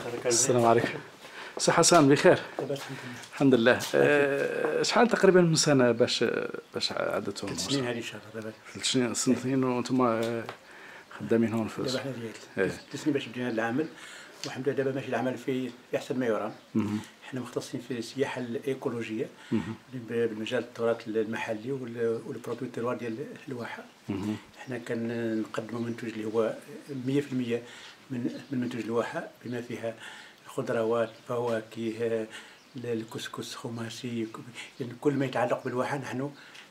السلام عليكم. سي حسن بخير؟ الحمد لله. شحال تقريبا من سنه باش عدتهم؟ 3 سنين هذه ان شاء الله. دابا 3 سنين وانتم خدامين هون في دابا حنا ديال 3 سنين باش بدينا العمل، والحمد لله دابا ماشي العمل في احسن ما يرام. حنا مختصين في السياحه الايكولوجيه بالمجال التراث المحلي والبرودوي تيروار ديال الواحه. حنا كنقدموا منتوج اللي هو 100% من منتوج الواحه، بما فيها خضروات، فواكه، الكسكس، خماسي، يعني كل ما يتعلق بالواحه نحن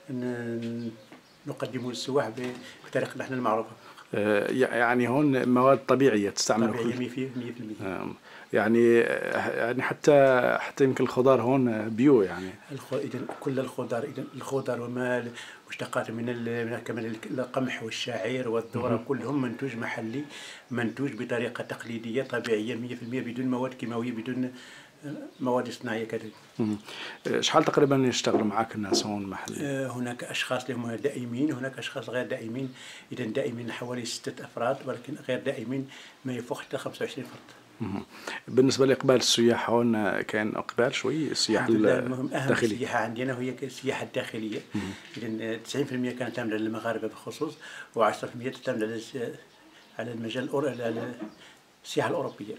نقدمه للسواح بطريقتنا نحن المعروفه. يعني هون مواد طبيعيه تستعمل طبيعيه 100%. يعني حتى يمكن الخضار هون بيو يعني. اذا كل الخضار وما مشتقات من كمان القمح والشعير والذره كلهم منتوج محلي، منتوج بطريقه تقليديه طبيعيه 100% بدون مواد كيماويه، بدون مواد صناعيه كذلك. شحال تقريبا يشتغلوا معك الناس هون محلي؟ هناك اشخاص اللي هم دائمين، هناك اشخاص غير دائمين. اذا دائمين حوالي 6 افراد، ولكن غير دائمين ما يفوق حتى 25 فرد. بالنسبه لاقبال السياح هون كاين اقبال شوي السياحه الداخليه؟ اهم السياحه عندنا هي السياحه الداخليه. اذا 90% كانت تعمل على المغاربه بالخصوص، و10% تعمل على المجال على السياحه الاوروبيه.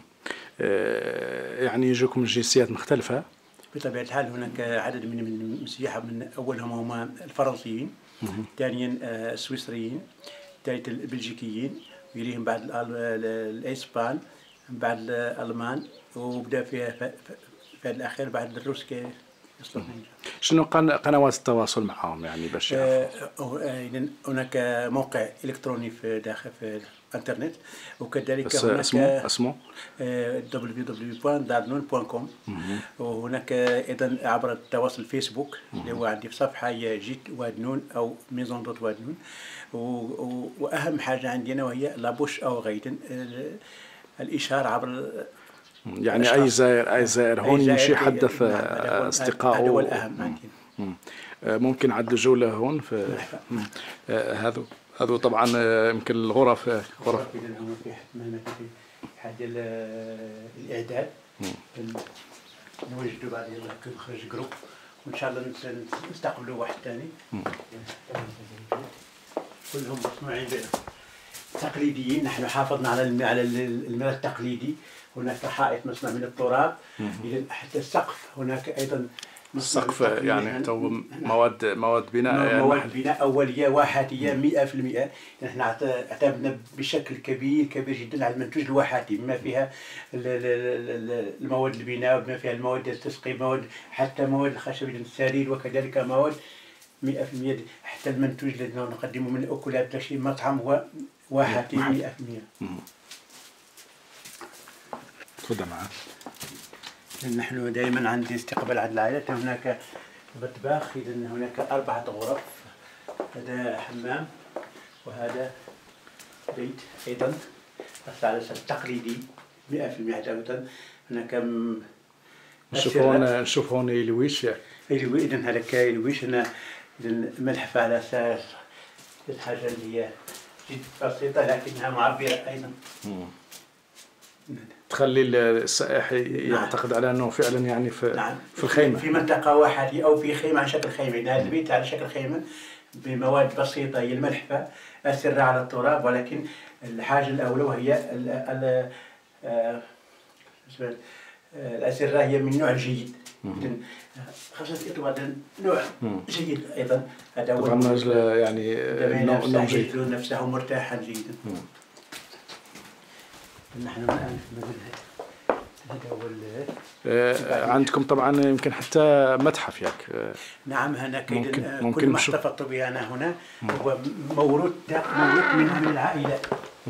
يعني يجوكم جنسيات مختلفه؟ بطبيعه الحال هناك عدد من السياحه، من اولهم هم الفرنسيين، ثانيا السويسريين، ثالث البلجيكيين، ويليهم بعد الاسبان، بعد الالمان، وبدا فيها في الاخير بعد الروس يصلحون. شنو قنوات التواصل معهم يعني باش اذا هناك موقع الكتروني في داخل في الانترنت، وكذلك هناك اسمه www.darnoun.com. وهناك ايضا عبر التواصل الفيسبوك اللي هو عندي في صفحه هي جيت وادنون او ميزون دوت وادنون. واهم حاجه عندنا وهي لابوش او غيدن، الاشاره عبر يعني اي زائر هون يمشي يحدث اصدقائه. هذا هو الاهم عندنا. ممكن عدلوا جوله هون في هذا طبعا يمكن الغرف اذا هم في حاجه الاعداد نوجدوا بعد يلا نخرج جروب، وان شاء الله نستقبلوا واحد ثاني. كلهم مصنوعين تقليديين. نحن حافظنا على الماء التقليدي. هناك حائط مصنوع من التراب، اذا حتى السقف هناك ايضا السقف يعني مواد بناء، مواد بناء اوليه واحاتيه 100%. نحن اعتمدنا بشكل كبير جدا على المنتوج الواحاتي، بما فيها المواد البناء، بما فيها المواد التسقي، مواد حتى مواد الخشب السرير، وكذلك مواد 100%. حتى المنتوج الذي نقدمه من الاكلات شيء مطعم هو واحاتي 100%. خذها معك. نحن دائما عندي استقبال على العائلات. هناك مطبخ، اذا هناك 4 غرف، هذا حمام وهذا بيت ايضا على التقليدي 100%. حتى هناك نشوف هون الويش. اذا هذا كايلويش. هنا ملحفه على اساس الحاجه اللي هي جد بسيطه لكنها معبره ايضا. تخلي السائح يعتقد على انه فعلا يعني في الخيمه، في منطقه واحده او في خيمه على شكل خيمه. هذا البيت على شكل خيمه بمواد بسيطه هي الملحفه اسره على التراب، ولكن الحاجه الاولى وهي الاسره هي من نوع جيد. خاصه هذا نوع جيد ايضا. هذا هو طبعا يعني نوع جيد، نفسه مرتاحا جيدا. نحن الان في هذا هو عندكم طبعا يمكن حتى متحف ياك؟ نعم، هناك كل ما احتفظت به انا هنا هو موروث من العائلات.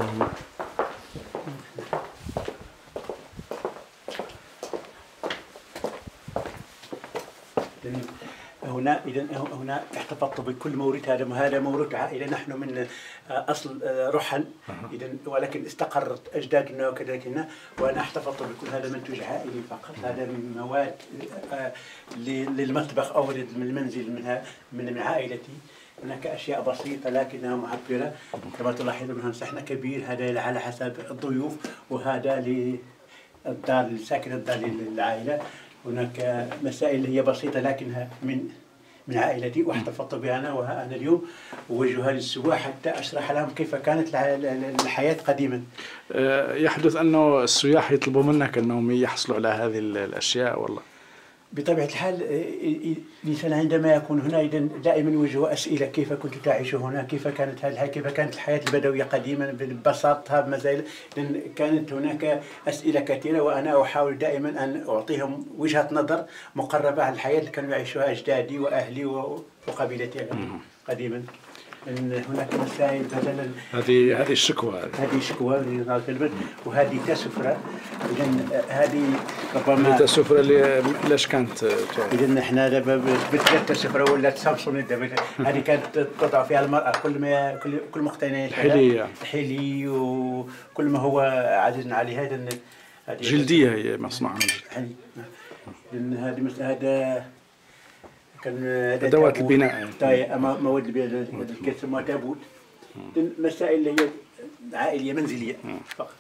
هنا احتفظت بكل موروث. هذا موروث عائله. نحن من اصل رحل، ولكن استقرت اجدادنا وكذلك هنا، وانا احتفظت بكل هذا منتوج عائلي فقط. هذا من مواد للمطبخ او للمنزل من عائلتي. هناك اشياء بسيطه لكنها معبره كما تلاحظون. هنا صحن كبير، هذا على حسب الضيوف، وهذا الدار الساكنة الدار للعائلة. هناك مسائل هي بسيطة لكنها من عائلتي واحتفظت بها أنا، وها أنا اليوم أوجهها للسواح حتى أشرح لهم كيف كانت الحياة قديما. يحدث أنه السياح يطلبوا منك أنهم يحصلوا على هذه الأشياء والله؟ بطبيعة الحال الإنسان عندما يكون هنا دائما يوجه أسئلة: كيف كنت تعيش هنا؟ كيف كانت هذه الحياة؟ كيف كانت الحياة البدوية قديما ببساطتها بمزايا؟ لأن كانت هناك أسئلة كثيرة، وأنا أحاول دائما أن أعطيهم وجهة نظر مقربة عن الحياة اللي كانوا يعيشوها أجدادي وأهلي وقبيلتي قديما. ان هناك مسائل مثلا هذه الشكوى، هذه شكوى وهذه تسفرة. اذا هذه ربما التسفرة اللي لاش كانت اذا احنا دابا بدلت التسفرة ولات سامسونج دابا. هذه كانت تضع فيها المرأة كل مقتنيات الحلي وكل ما هو عزيز عليها. اذا جلدية هي مصنوعة لان هذا كان أدوات البناء، مواد البناء اللي كتسمى تابوت. مسائل اللي هي عائلية منزلية فقط.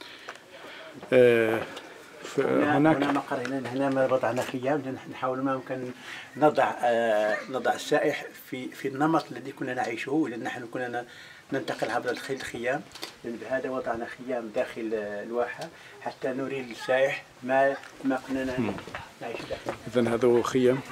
هناك مقر هنا وضعنا خيام نحاول ما يمكن نضع السائح في النمط الذي كنا نعيشه، لأن نحن كنا ننتقل عبر الخيام. بهذا وضعنا خيام داخل الواحة حتى نري للسائح ما كنا نعيش داخل. إذن هذا خيام.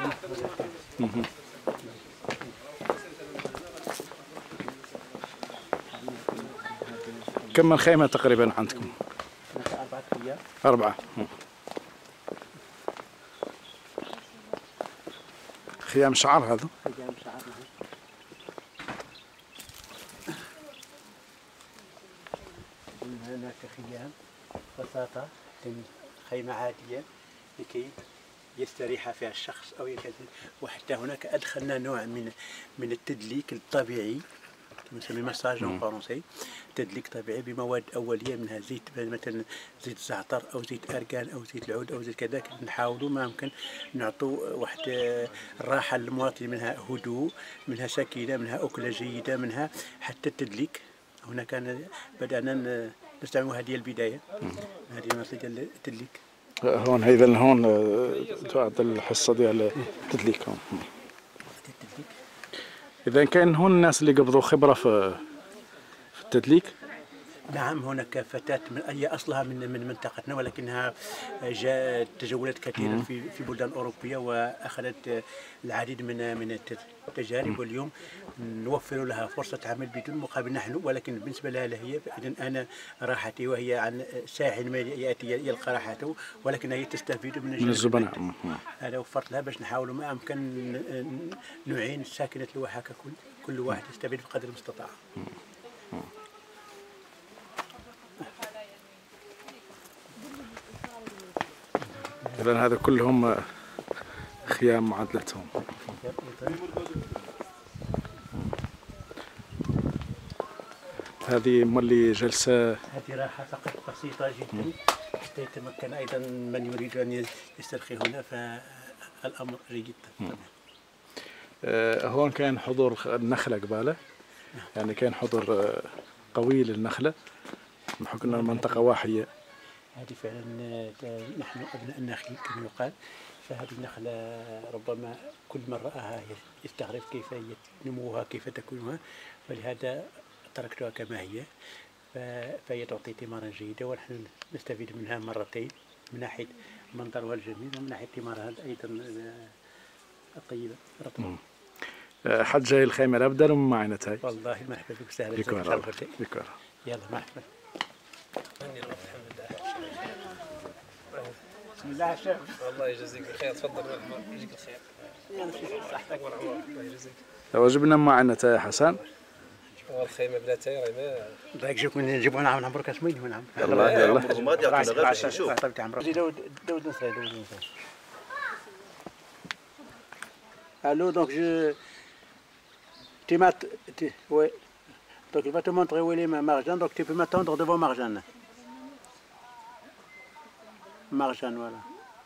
كم من خيمة تقريبا عندكم؟ 4 خيام. 4 خيام شعر. هذا خيام شعر. هناك خيام بساطة، خيمة عادية لكي يستريح فيها الشخص أو يكذب. وحتى هناك أدخلنا نوع من التدليك الطبيعي نسميه مساج فرنسي، تدليك طبيعي بمواد أولية منها زيت، مثلا زيت الزعتر أو زيت أركان أو زيت العود أو زيت كذا. نحاولوا ما يمكن نعطوا واحد الراحة للمواطن، منها هدوء، منها سكينة، منها أكلة جيدة، منها حتى التدليك. هنا كان بدأنا نستعمل هذه البداية، هذه المنطقة ديال التدليك. هون إذا هون تعطي الحصة ديال التدليك. إذا كان هون الناس اللي قبضوا خبرة في التدليك. نعم، هناك فتاة هي أصلها من منطقتنا، ولكنها جاءت تجولات كثيرة في بلدان أوروبية وأخذت العديد من التجارب، واليوم نوفر لها فرصة عمل بدون مقابل نحن. ولكن بالنسبة لها هي، إذن أنا راحتي وهي عن ساعٍ ما يأتي يلقى راحته، ولكن هي تستفيد من الزبناء. هذا وفرت لها باش نحاولوا ما أمكن نعين ساكنة الواحة كل واحد يستفيد بقدر المستطاع. إذن هذا كلهم خيام معادلتهم. هذه مولي جلسة، هذه راحة فقط بسيطة جدا حتى يتمكن أيضا من يريد أن يسترخي هنا، فالأمر جيد. هون كان حضور النخلة قبالة، يعني كان حضور قوي للنخلة بحكم أن المنطقة واحية. هذه فعلا نحن أبناء النخيل كما يقال، فهذه النخلة ربما كل من رآها يستغرب كيف نموها كيف تكونها، فلهذا تركتها كما هي، فهي تعطي ثمارا جيدة ونحن نستفيد منها مرتين، من ناحية منظرها الجميل ومن ناحية ثمارها أيضا الطيبة رطبة. حد جاي الخيمة الأبدل ومن معينتها. والله مرحبا بك سهلا. بكرة. يلا مرحبا. بسم الله الشيخ. الله يجزيك الخير، تفضل يجزيك الخير. صحتك الله يجزيك. وجبنا معينتها يا حسن. والخيمة بلا تاير ما راك جيك من نجيبوا نعم نعمرك اسمين هنا. يلا يلا. ما دير غير باش نشوف. داود نصير. Allô, donc ouais. Donc il va te montrer où est Marjane, donc tu peux m'attendre devant Marjane. Marjane, voilà.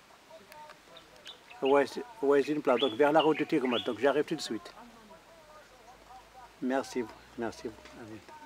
Ouais, c'est une place, donc vers la route de Tigomot, donc j'arrive tout de suite. Merci vous.